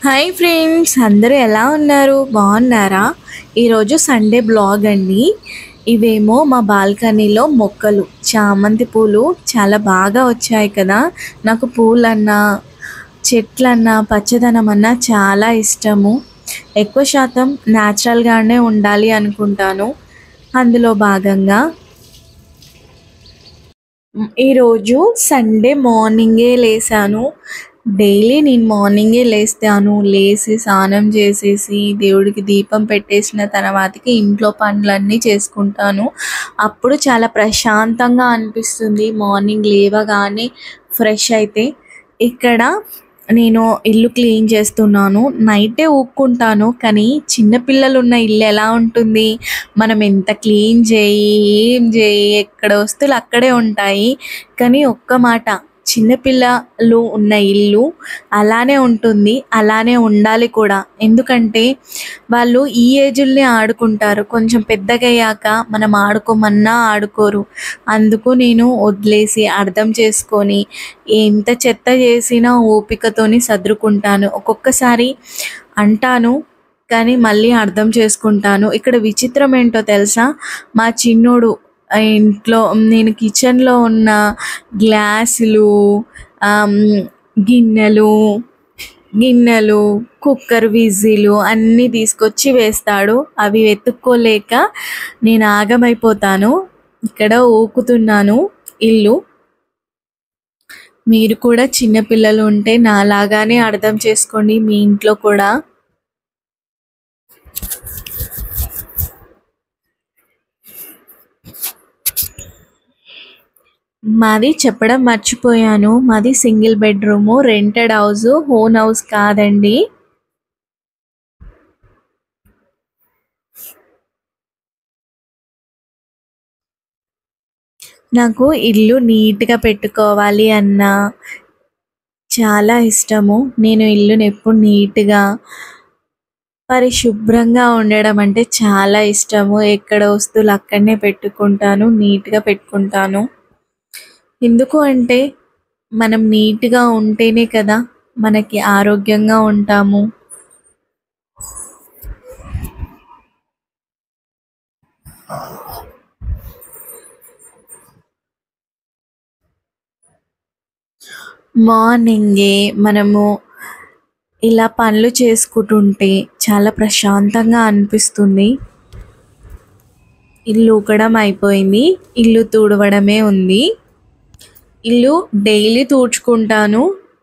Hi friends, అందరూ ఎలా ఉన్నారు? బాగున్నారా? ఈరోజు సండే బ్లాగ్ అండి. ఇవేమో మా బాల్కనీలో మొక్కలు, చామంతి పూలు చాలా బాగా వచ్చాయి కదా. నాకు పూలన్నా చెట్లన్నా పచ్చదనం అన్నా చాలా ఇష్టము. ఎక్కువ శాతం న్యాచురల్గానే ఉండాలి అనుకుంటాను. అందులో భాగంగా ఈరోజు సండే మార్నింగే లేసాను. డైలీ నేను మార్నింగే లేస్తాను. లేచి స్నానం చేసేసి దేవుడికి దీపం పెట్టేసిన తర్వాతకి ఇంట్లో పనులన్నీ చేసుకుంటాను. అప్పుడు చాలా ప్రశాంతంగా అనిపిస్తుంది. మార్నింగ్ లేవగానే ఫ్రెష్ అయితే ఇక్కడ నేను ఇల్లు క్లీన్ చేస్తున్నాను. నైటే ఊక్కుంటాను, కానీ చిన్నపిల్లలు ఉన్న ఇల్లు ఎలా ఉంటుంది? మనం ఎంత క్లీన్ చేయి, ఏం చేయి, ఎక్కడ వస్తువులు అక్కడే ఉంటాయి. కానీ ఒక్క మాట, చిన్నపిల్లలు ఉన్న ఇల్లు అలానే ఉంటుంది, అలానే ఉండాలి కూడా. ఎందుకంటే వాళ్ళు ఈ ఏజ్లోనే ఆడుకుంటారు. కొంచెం పెద్దగయ్యాక మనం ఆడుకోమన్నా ఆడుకోరు. అందుకు నేను వదిలేసి అర్థం చేసుకొని ఎంత చెత్త చేసినా ఓపికతోని సర్దుకుంటాను. ఒక్కొక్కసారి అంటాను, కానీ మళ్ళీ అర్థం చేసుకుంటాను. ఇక్కడ విచిత్రం ఏంటో తెలుసా? మా చిన్నోడు ఇంట్లో నేను కిచెన్లో ఉన్న గ్లాసులు, గిన్నెలు గిన్నెలు కుక్కర్ విజిలు అన్నీ తీసుకొచ్చి వేస్తాడు. అవి వెతుక్కోలేక నేను ఆగమైపోతాను. ఇక్కడ ఊకుతున్నాను ఇల్లు. మీరు కూడా చిన్నపిల్లలు ఉంటే నాలాగానే అర్థం చేసుకోండి. మీ ఇంట్లో కూడా మాది చెప్పడం మర్చిపోయాను. మాది single bedroom, rented house, own house కాదండి. నాకు ఇల్లు నీట్గా పెట్టుకోవాలి అన్న చాలా ఇష్టము. నేను ఇల్లుని ఎప్పుడు నీట్గా పరిశుభ్రంగా ఉండడం అంటే చాలా ఇష్టము. ఎక్కడ వస్తువులు అక్కడనే పెట్టుకుంటాను, నీట్గా పెట్టుకుంటాను. ఎందుకు అంటే మనం నీట్గా ఉంటేనే కదా మనకి ఆరోగ్యంగా ఉంటాము. మార్నింగే మనము ఇలా పనులు చేసుకుంటుంటే చాలా ప్రశాంతంగా అనిపిస్తుంది. ఇల్లు ఊకడం అయిపోయింది, ఇల్లు తుడవడమే ఉంది. ఇల్లు డైలీ తుడుచుకుంటాను.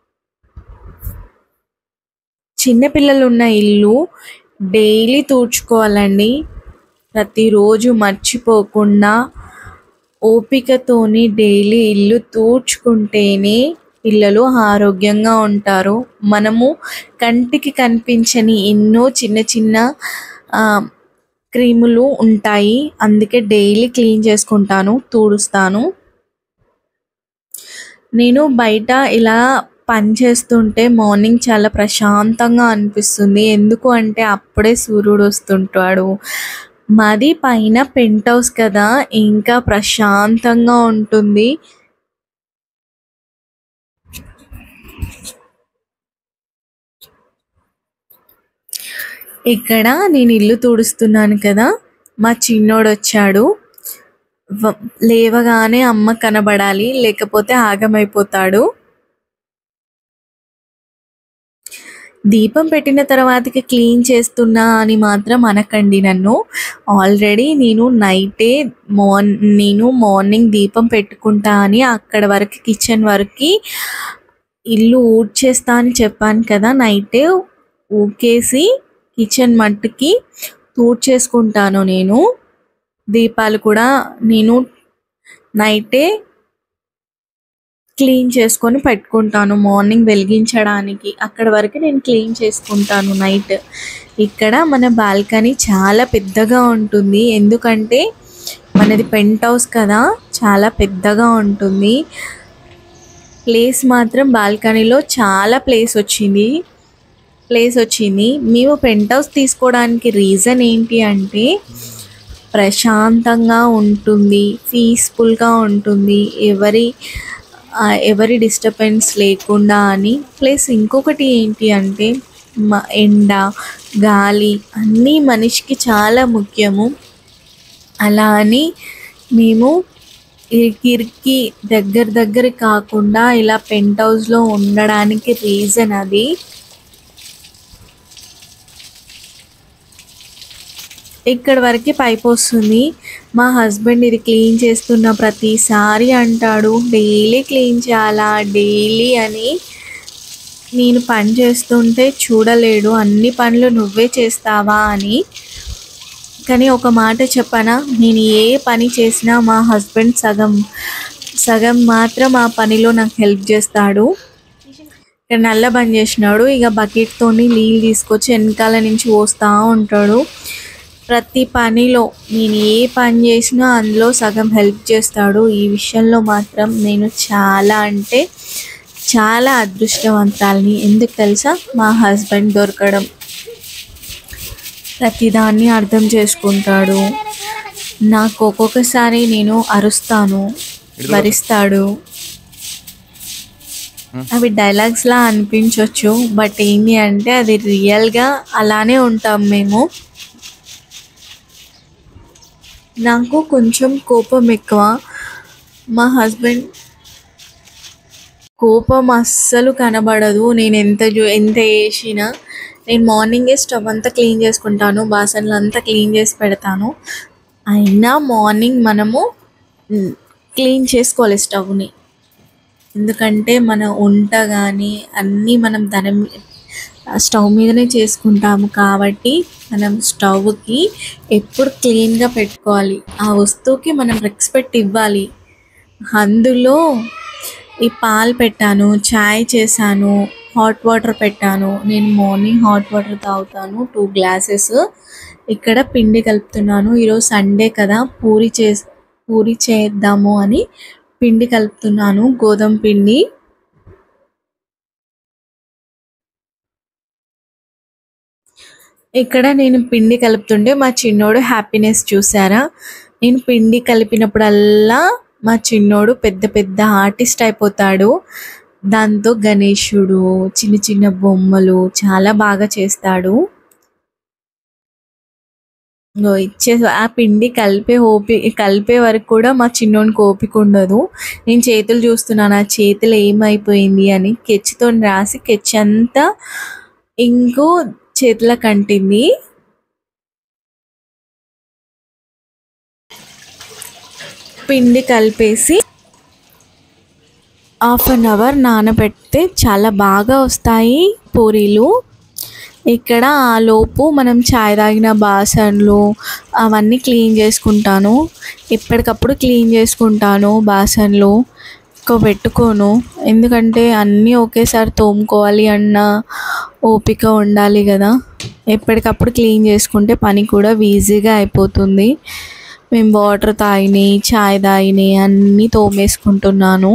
చిన్నపిల్లలు ఉన్న ఇల్లు డైలీ తుడుచుకోవాలండి. ప్రతిరోజు మర్చిపోకుండా ఓపికతోని డైలీ ఇల్లు తుడుచుకుంటేనే పిల్లలు ఆరోగ్యంగా ఉంటారు. మనము కంటికి కనిపించని ఎన్నో చిన్న చిన్న క్రిములు ఉంటాయి. అందుకే డైలీ క్లీన్ చేసుకుంటాను, తుడుస్తాను. నేను బయట ఇలా పని చేస్తుంటే మార్నింగ్ చాలా ప్రశాంతంగా అనిపిస్తుంది. ఎందుకు అంటే అప్పుడే సూర్యుడు వస్తుంటాడు. మాది పైన పెంట్ హౌస్ కదా, ఇంకా ప్రశాంతంగా ఉంటుంది. ఇక్కడ నేను ఇల్లు తుడుస్తున్నాను కదా, మా చిన్నోడు వచ్చాడు. లేవగానే అమ్మ కనబడాలి, లేకపోతే ఆగమైపోతాడు. దీపం పెట్టిన తర్వాతకి క్లీన్ చేస్తున్నా అని మాత్రం అనకండి నన్ను. ఆల్రెడీ నేను మార్నింగ్ దీపం పెట్టుకుంటా అని అక్కడ వరకు కిచెన్ వరకు ఇల్లు ఊడ్చేస్తా అని చెప్పాను కదా. నైటే ఊకేసి కిచెన్ మట్టుకి తుడిచేసుకుంటాను. నేను దీపాలు కూడా నేను నైటే క్లీన్ చేసుకొని పెట్టుకుంటాను మార్నింగ్ వెలిగించడానికి. అక్కడ వరకు నేను క్లీన్ చేసుకుంటాను నైట్. ఇక్కడ మన బాల్కనీ చాలా పెద్దగా ఉంటుంది. ఎందుకంటే మనది పెంట్ హౌస్ కదా, చాలా పెద్దగా ఉంటుంది. ప్లేస్ మాత్రం బాల్కనీలో చాలా ప్లేస్ వచ్చింది. మేము పెంట్ హౌస్ తీసుకోవడానికి రీజన్ ఏంటి అంటే ప్రశాంతంగా ఉంటుంది, పీస్ఫుల్గా ఉంటుంది, ఎవరి డిస్టర్బెన్స్ లేకుండా అని. ప్లస్ ఇంకొకటి ఏంటి అంటే ఎండ, గాలి అన్నీ మనిషికి చాలా ముఖ్యము. అలా అని మేము ఇరికి దగ్గర కాకుండా ఇలా పెంట్ హౌస్లో ఉండడానికి రీజన్ అది. ఇక్కడ వరకు పైప్ వస్తుంది. మా హస్బెండ్ ఇది క్లీన్ చేస్తున్న ప్రతిసారి అంటాడు, డైలీ క్లీన్ చేయాలా డైలీ అని. నేను పని చేస్తుంటే చూడలేడు, అన్ని పనులు నువ్వే చేస్తావా అని. కానీ ఒక మాట చెప్పనా, నేను ఏ పని చేసినా మా హస్బెండ్ సగం మాత్రం ఆ పనిలో నాకు హెల్ప్ చేస్తాడు. ఇక్కడ నల్ల బంద్ చేసినాడు, ఇక బకెట్తోని నీళ్ళు తీసుకొచ్చి వెనకాల నుంచి పోస్తూ ఉంటాడు. ప్రతి పనిలో నేను ఏ పని చేసినా అందులో సగం హెల్ప్ చేస్తాడు. ఈ విషయంలో మాత్రం నేను చాలా అంటే చాలా అదృష్టవంతురాలిని. ఎందుకు తెలుసా, మా హస్బెండ్ దొరకడం. ప్రతిదాన్ని అర్థం చేసుకుంటాడు. నాకు ఒక్కొక్కసారి నేను అరుస్తాను, భరిస్తాడు. అవి డైలాగ్స్లా అనిపించవచ్చు, బట్ ఏంటి అంటే అది రియల్గా అలానే ఉంటాం మేము. నాకు కొంచెం కోపం ఎక్కువ. మా హస్బెండ్ కోపం అస్సలు కనబడదు. నేను ఎంత చేసినా. నేను మార్నింగే స్టవ్ అంతా క్లీన్ చేసుకుంటాను, బాసనలు అంతా క్లీన్ చేసి పెడతాను. అయినా మార్నింగ్ మనము క్లీన్ చేసుకోవాలి స్టవ్ని. ఎందుకంటే మన వంట కానీ అన్నీ మనం స్టవ్ మీదనే చేసుకుంటాము కాబట్టి మనం స్టవ్కి ఎప్పుడు క్లీన్గా పెట్టుకోవాలి. ఆ వస్తువుకి మనం రెస్పెక్ట్ ఇవ్వాలి. అందులో ఈ పాలు పెట్టాను, చాయ్ చేశాను, హాట్ వాటర్ పెట్టాను. నేను మార్నింగ్ హాట్ వాటర్ తాగుతాను 2 గ్లాసెస్. ఇక్కడ పిండి కలుపుతున్నాను. ఈరోజు సండే కదా, పూరి చేద్దాము అని పిండి కలుపుతున్నాను, గోధుమ పిండి. ఇక్కడ నేను పిండి కలుపుతుంటే మా చిన్నోడు హ్యాపీనెస్ చూసారా. నేను పిండి కలిపినప్పుడల్లా మా చిన్నోడు పెద్ద పెద్ద ఆర్టిస్ట్ అయిపోతాడు. దాంతో గణేశుడు, చిన్న చిన్న బొమ్మలు చాలా బాగా చేస్తాడు. ఆ పిండి కలిపే వరకు కూడా మా చిన్నోనికి ఓపిక ఉండదు. నేను చేతులు చూస్తున్నాను, ఆ చేతులు ఏమైపోయింది అని. కెచ్చితో రాసి కెచ్ అంతా ఇంకో చేతుల కంటింది. పిండి కలిపేసి హాఫ్ అన్ అవర్ నానబెడితే చాలా బాగా వస్తాయి పూరీలు. ఇక్కడ ఆ లోపు మనం చాయ్ తాగిన బాసన్లు అవన్నీ క్లీన్ చేసుకుంటాను. ఎప్పటికప్పుడు క్లీన్ చేసుకుంటాను బాసన్లు, ఎక్కువ పెట్టుకోను. ఎందుకంటే అన్నీ ఒకేసారి తోముకోవాలి అన్న ఓపిక ఉండాలి కదా. ఎప్పటికప్పుడు క్లీన్ చేసుకుంటే పని కూడా ఈజీగా అయిపోతుంది. మేము వాటర్ తాగినాయి, చాయ్ తాగినాయి అన్నీ తోమేసుకుంటున్నాను.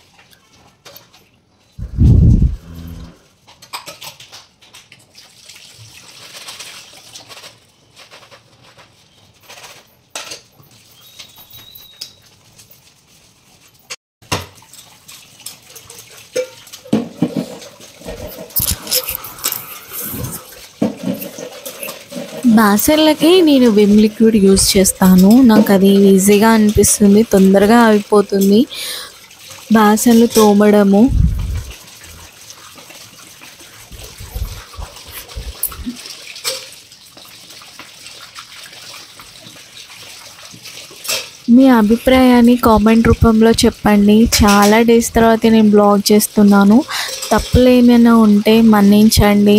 బాసన్లకి నేను విమ్ లిక్విడ్ యూజ్ చేస్తాను. నాకు అది ఈజీగా అనిపిస్తుంది, తొందరగా అయిపోతుంది బాసన్లు తోమడము. మీ అభిప్రాయాన్ని కామెంట్ రూపంలో చెప్పండి. చాలా డేస్ తర్వాత నేను బ్లాగ్ చేస్తున్నాను, తప్పులు ఏమైనా ఉంటే మన్నించండి.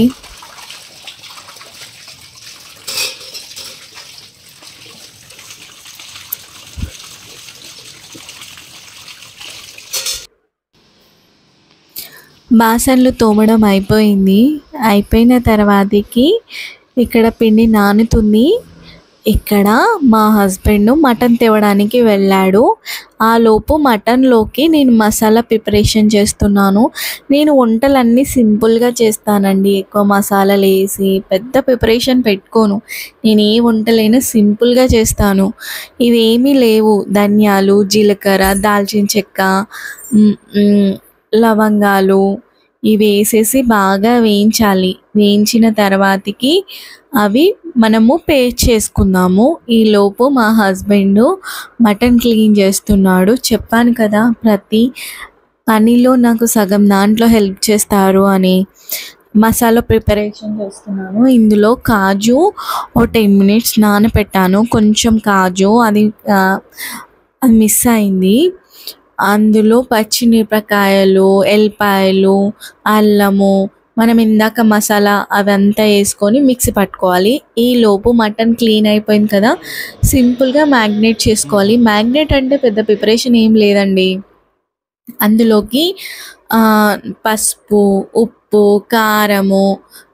బాసన్లు తోమడం అయిపోయిన తర్వాతకి ఇక్కడ పిండి నానుతుంది. ఇక్కడ మా హస్బెండ్ మటన్ తేవడానికి వెళ్ళాడు. ఆ లోపు మటన్లోకి నేను మసాలా ప్రిపరేషన్ చేస్తున్నాను. నేను వంటలన్నీ సింపుల్గా చేస్తానండి, ఎక్కువ మసాలాలు వేసి పెద్ద ప్రిపరేషన్ పెట్టుకోను. నేను ఏ వంటలైనా సింపుల్గా చేస్తాను. ఇవేమీ లేవు, ధనియాలు, జీలకర్ర, దాల్చిన చెక్క, లవంగాలు ఇవి వేసేసి బాగా వేయించాలి. వేయించిన తర్వాతకి అవి మనము పేస్ట్ చేసుకుందాము. ఈలోపు మా హస్బెండు మటన్ క్లీన్ చేస్తున్నాడు. చెప్పాను కదా ప్రతి పనిలో నాకు సగం దాంట్లో హెల్ప్ చేస్తారు అని. మసాలా ప్రిపరేషన్ చేస్తున్నాను. ఇందులో కాజు ఓ 10 మినిట్స్ నానపెట్టాను. కొంచెం కాజు అది మిస్ అయింది. అందులో పచ్చిమిరపకాయలు, ఎల్లిపాయలు, అల్లము, మనం ఇందాక మసాలా అవంతా వేసుకొని మిక్సీ పట్టుకోవాలి. ఈలోపు మటన్ క్లీన్ అయిపోయింది కదా, సింపుల్గా మ్యాగ్నేట్ చేసుకోవాలి. మ్యాగ్నేట్ అంటే పెద్ద ప్రిపరేషన్ ఏం లేదండి. అందులోకి పసుపు, ఉప్పు, కారము,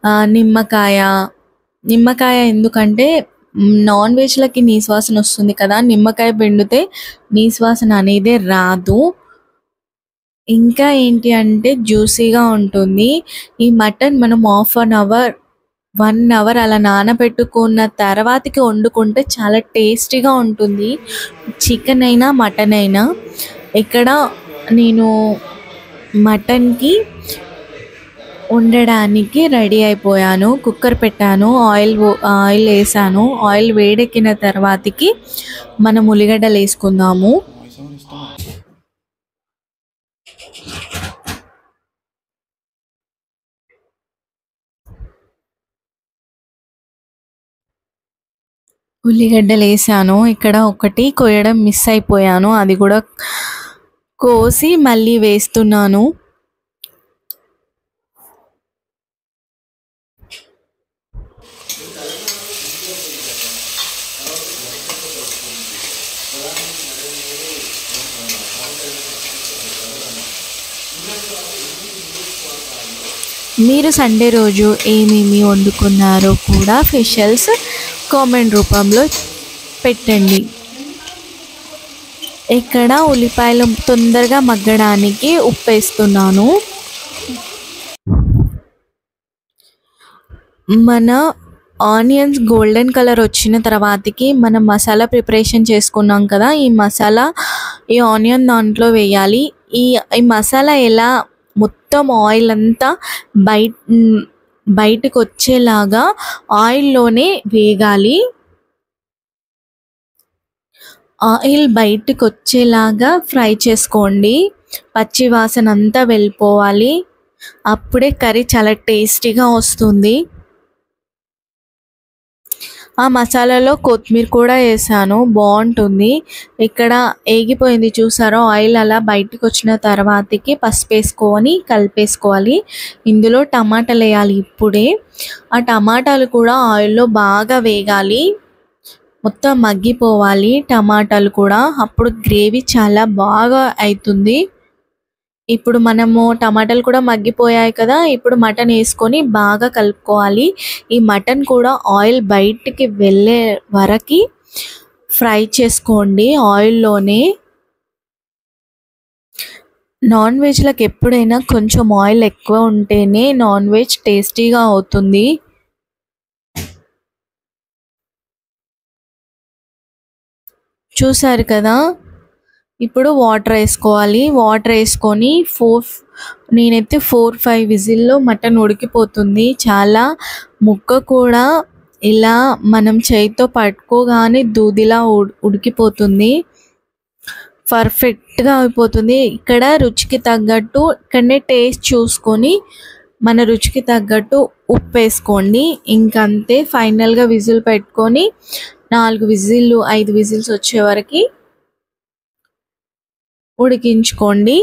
నిమ్మకాయ ఎందుకంటే నాన్ వెజ్లకి నీసువాసన వస్తుంది కదా, నిమ్మకాయ పిండితే నీసువాసన అనేదే రాదు. ఇంకా ఏంటి అంటే జ్యూసీగా ఉంటుంది. ఈ మటన్ మనం 1 అవర్ అలా నానబెట్టుకున్న తర్వాతకి వండుకుంటే చాలా టేస్టీగా ఉంటుంది, చికెన్ అయినా మటన్ అయినా. ఇక్కడ నేను మటన్కి వండడానికి రెడీ అయిపోయాను. కుక్కర్ పెట్టాను, ఆయిల్ వేసాను. ఆయిల్ వేడెక్కిన తర్వాతకి మనం ఉల్లిగడ్డలు వేసుకుందాము. ఉల్లిగడ్డలు వేసాను. ఇక్కడ ఒకటి కోయడం మిస్ అయిపోయాను, అది కూడా కోసి మళ్ళీ వేస్తున్నాను. మీరు సండే రోజు ఏమేమి వండుకున్నారో కూడా స్పెషల్స్ కామెంట్ రూపంలో పెట్టండి. ఇక్కడ ఉల్లిపాయలు తొందరగా మగ్గడానికి ఉప్పు వేస్తున్నాను. మన ఆనియన్స్ గోల్డెన్ కలర్ వచ్చిన తర్వాతకి మనం మసాలా ప్రిపరేషన్ చేసుకున్నాం కదా, ఈ ఆనియన్ దాంట్లో వేయాలి. ఈ మసాలా ఎలా మొత్తం ఆయిల్ అంతా బయటకు వచ్చేలాగా ఆయిల్లోనే వేగాలి. ఆయిల్ బయటకు వచ్చేలాగా ఫ్రై చేసుకోండి. పచ్చి వాసన అంతా వెళ్ళిపోవాలి, అప్పుడే కర్రీ చాలా టేస్టీగా వస్తుంది. ఆ మసాలాలో కొత్తిమీర కూడా వేసాను, బాగుంటుంది. ఇక్కడ ఏగిపోయింది చూసారో, ఆయిల్ అలా బయటకు వచ్చిన తర్వాతకి పసుపు వేసుకొని కలిపేసుకోవాలి. ఇందులో టమాటాలు వేయాలి ఇప్పుడే. ఆ టమాటాలు కూడా ఆయిల్లో బాగా వేగాలి, మొత్తం మగ్గిపోవాలి టమాటాలు కూడా, అప్పుడు గ్రేవీ చాలా బాగా అవుతుంది. ఇప్పుడు మనము టమాటాలు కూడా మగ్గిపోయాయి కదా, ఇప్పుడు మటన్ వేసుకొని బాగా కలుపుకోవాలి. ఈ మటన్ కూడా ఆయిల్ బయటికి వెళ్ళే వరకు ఫ్రై చేసుకోండి ఆయిల్లోనే. నాన్ వెజ్లకు ఎప్పుడైనా కొంచెం ఆయిల్ ఎక్కువ ఉంటేనే నాన్ వెజ్ టేస్టీగా అవుతుంది. చూసారు కదా, ఇప్పుడు వాటర్ వేసుకోవాలి. వాటర్ వేసుకొని నేనైతే 4-5 విజిల్లో మటన్ ఉడికిపోతుంది. చాలా ముక్క కూడా ఇలా మనం చేయితో పట్టుకోగానే దూదిలా ఉడికిపోతుంది, పర్ఫెక్ట్గా అయిపోతుంది. ఇక్కడ రుచికి తగ్గట్టు ఇక్కడనే టేస్ట్ చూసుకొని మన రుచికి తగ్గట్టు ఉప్పు వేసుకోండి. ఇంకంతే, ఫైనల్గా విజిల్ పెట్టుకొని 4 విజిల్లు 5 విజిల్స్ వచ్చే వరకు ఉడికించుకోండి.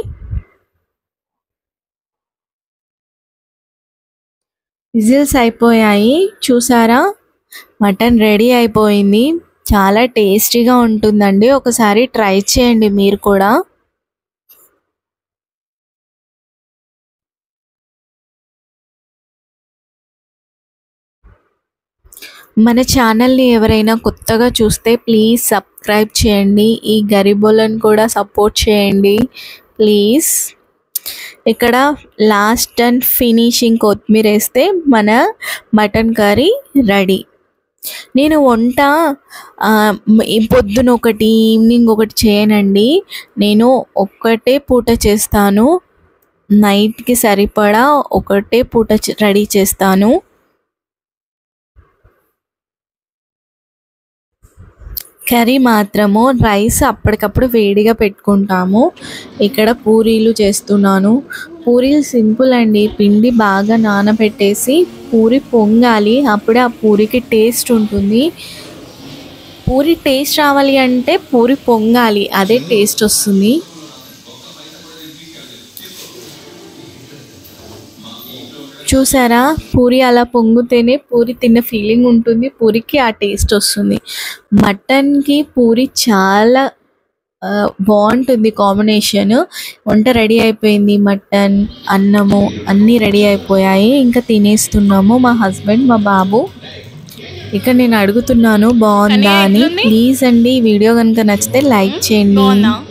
విజిల్స్ అయిపోయాయి చూసారా, మటన్ రెడీ అయిపోయింది. చాలా టేస్టీగా ఉంటుందండి, ఒకసారి ట్రై చేయండి మీరు కూడా. మన ఛానల్ని ఎవరైనా కొత్తగా చూస్తే ప్లీజ్ సబ్స్క్రైబ్ చేయండి. ఈ గరీబోలను కూడా సపోర్ట్ చేయండి ప్లీజ్. ఇక్కడ లాస్ట్ అండ్ ఫినిషింగ్ కొత్తిమీర వేస్తే మన మటన్ కర్రీ రెడీ. నేను వంట పొద్దున ఒకటి ఈవినింగ్ ఒకటి చేయనండి, నేను ఒక్కటే పూట చేస్తాను. నైట్కి సరిపడా ఒకటే పూట రెడీ చేస్తాను. కర్రీ మాత్రము రైస్ అప్పటికప్పుడు వేడిగా పెట్టుకుంటాము. ఇక్కడ పూరీలు చేస్తున్నాను. పూరీలు సింపుల్ అండి. పిండి బాగా నానబెట్టేసి పూరి పొంగాలి, అప్పుడే ఆ పూరికి టేస్ట్ ఉంటుంది. పూరి టేస్ట్ రావాలి అంటే పూరి పొంగాలి, అదే టేస్ట్ వస్తుంది. చూసారా, పూరి అలా పొంగితేనే పూరి తిన్న ఫీలింగ్ ఉంటుంది, పూరికి ఆ టేస్ట్ వస్తుంది. మటన్కి పూరి చాలా బాగుంటుంది కాంబినేషన్. వంట రెడీ అయిపోయింది, మటన్, అన్నము అన్నీ రెడీ అయిపోయాయి. ఇంకా తినేస్తున్నాము మా హస్బెండ్, మా బాబు. ఇక నేను అడుగుతున్నాను బాగుందా అని. ప్లీజ్ అండి, ఈ వీడియో కనుక నచ్చితే లైక్ చేయండి.